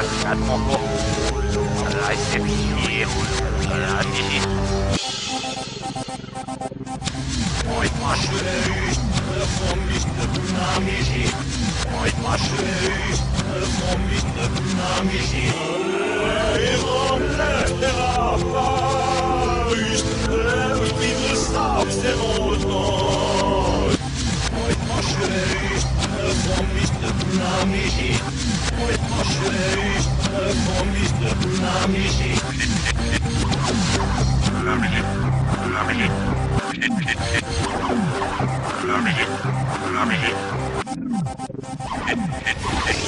Atmoko. Laissez-moi. Laissez-moi. Moin Maschus, von mich na mich. Moin Maschus, von mich na mich. Ich bin es auf der Rot. Moin Maschus, von mich na mich. Moin Maschus, von mich na mich. La musique.